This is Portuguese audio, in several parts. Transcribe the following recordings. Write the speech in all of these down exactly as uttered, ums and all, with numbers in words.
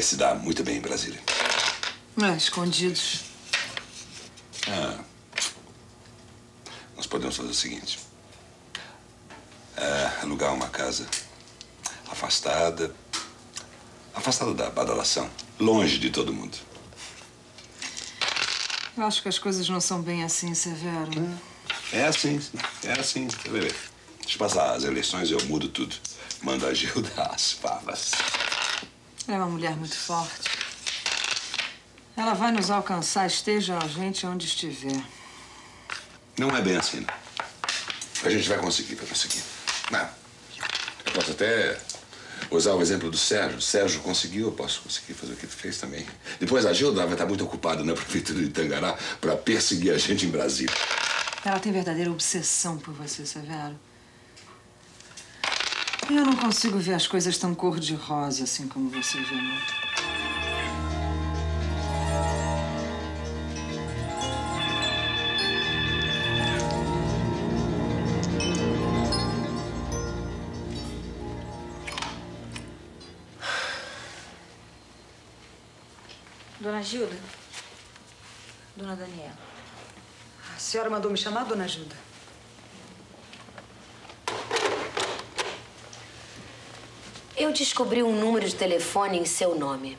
se dar muito bem em Brasília. É, escondidos. Ah. Nós podemos fazer o seguinte. É, alugar uma casa afastada, afastada da badalação, longe de todo mundo. Eu acho que as coisas não são bem assim, Severo. É assim, é assim. Você vai ver. Deixa eu passar as eleições, eu mudo tudo. Mando a Gilda às favas. Ela é uma mulher muito forte. Ela vai nos alcançar, esteja a gente onde estiver. Não é bem assim, não. A gente vai conseguir, vai conseguir. Não. Eu posso até usar o exemplo do Sérgio. O Sérgio conseguiu, eu posso conseguir fazer o que ele fez também. Depois a Gilda vai estar muito ocupada na prefeitura de Tangará para perseguir a gente em Brasília. Ela tem verdadeira obsessão por você, Severo. Eu não consigo ver as coisas tão cor-de-rosa assim como você vê, não. Dona Gilda? Dona Daniela? A senhora mandou me chamar, Dona Gilda? Eu descobri um número de telefone em seu nome.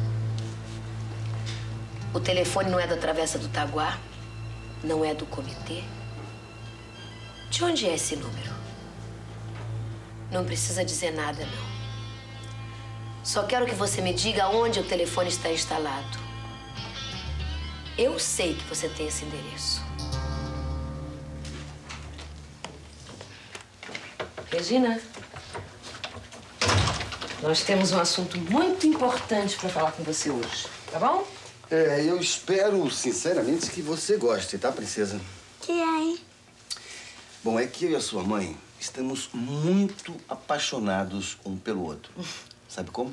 O telefone não é da Travessa do Taguá, não é do comitê. De onde é esse número? Não precisa dizer nada, não. Só quero que você me diga onde o telefone está instalado. Eu sei que você tem esse endereço. Regina, nós temos um assunto muito importante para falar com você hoje, tá bom? É, eu espero, sinceramente, que você goste, tá, princesa? Que é, hein? Bom, é que eu e a sua mãe estamos muito apaixonados um pelo outro. Sabe como?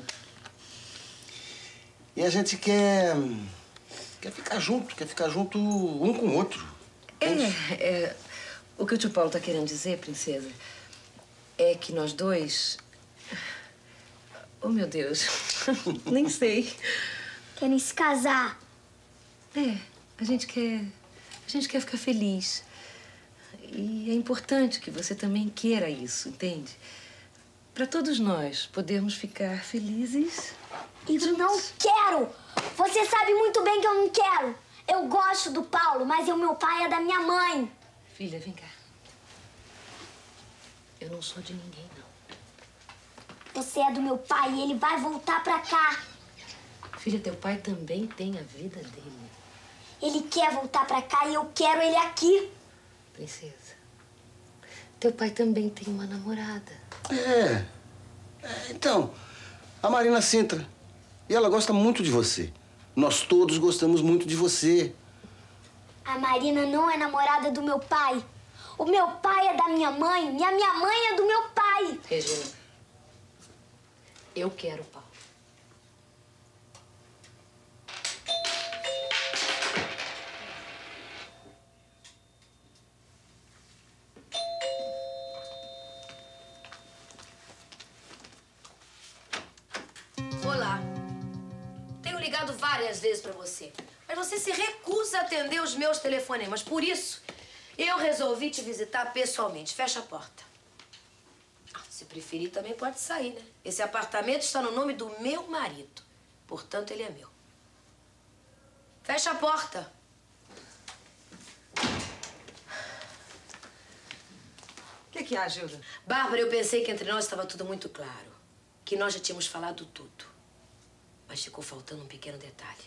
E a gente quer... quer ficar junto, quer ficar junto um com o outro. É, é, o que o tio Paulo tá querendo dizer, princesa, é que nós dois... Oh, meu Deus, nem sei. Querem se casar. É, a gente quer... a gente quer ficar feliz. E é importante que você também queira isso, entende? Para todos nós podermos ficar felizes. Eu não quero! Você sabe muito bem que eu não quero. Eu gosto do Paulo, mas o meu pai é da minha mãe. Filha, vem cá. Eu não sou de ninguém, não. Você é do meu pai e ele vai voltar pra cá. Filha, teu pai também tem a vida dele. Ele quer voltar pra cá e eu quero ele aqui. Princesa, teu pai também tem uma namorada. É. é. Então, a Marina Sintra. E ela gosta muito de você. Nós todos gostamos muito de você. A Marina não é namorada do meu pai. O meu pai é da minha mãe e a minha mãe é do meu pai. Regina, eu quero, Paulo. Olá. Tenho ligado várias vezes pra você, mas você se recusa a atender os meus telefonemas. Por isso, eu resolvi te visitar pessoalmente. Fecha a porta. Ah, se preferir, também pode sair, né? Esse apartamento está no nome do meu marido. Portanto, ele é meu. Fecha a porta. O que que há, Gilda? Bárbara, eu pensei que entre nós estava tudo muito claro. Que nós já tínhamos falado tudo. Mas ficou faltando um pequeno detalhe.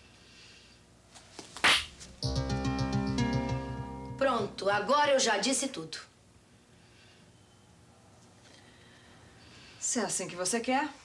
Pronto, agora eu já disse tudo. Se é assim que você quer.